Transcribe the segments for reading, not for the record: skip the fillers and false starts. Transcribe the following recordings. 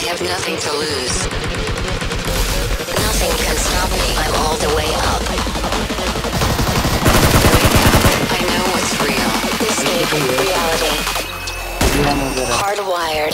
have nothing to lose. Nothing can stop me. I'm all the way up. Wake up. I know what's real. Escape reality. Hardwired.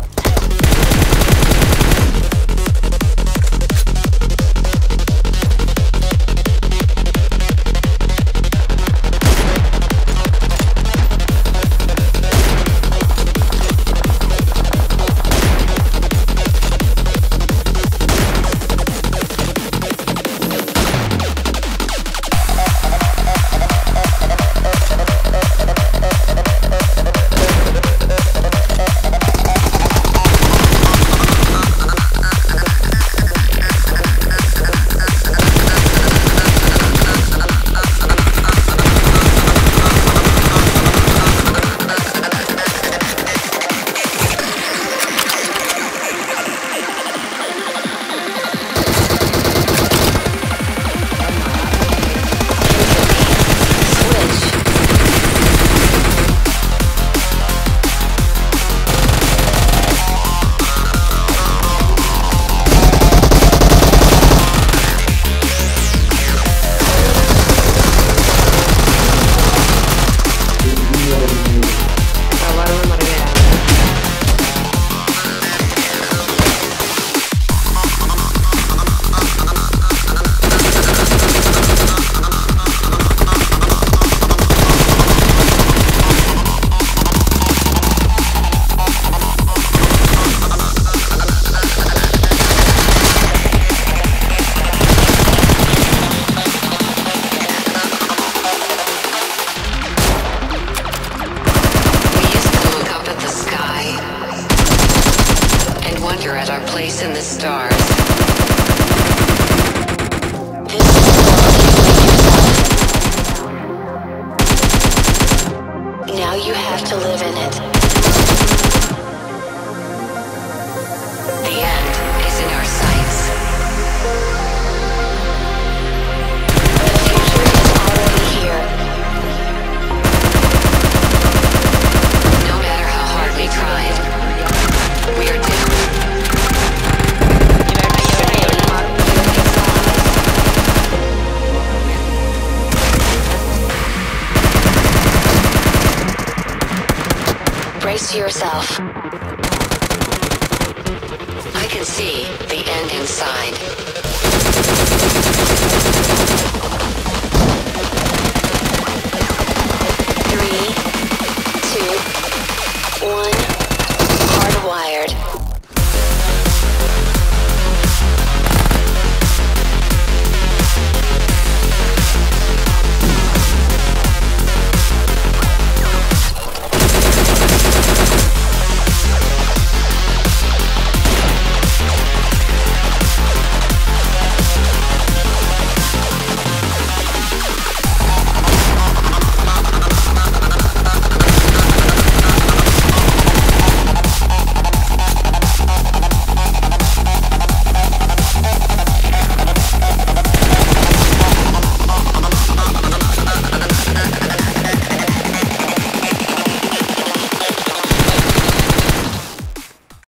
At our place in the stars. Now you have to live in it. The end is in our sights. The future is already here. No matter how hard we tried, we are doomed. Brace yourself. I can see the end inside.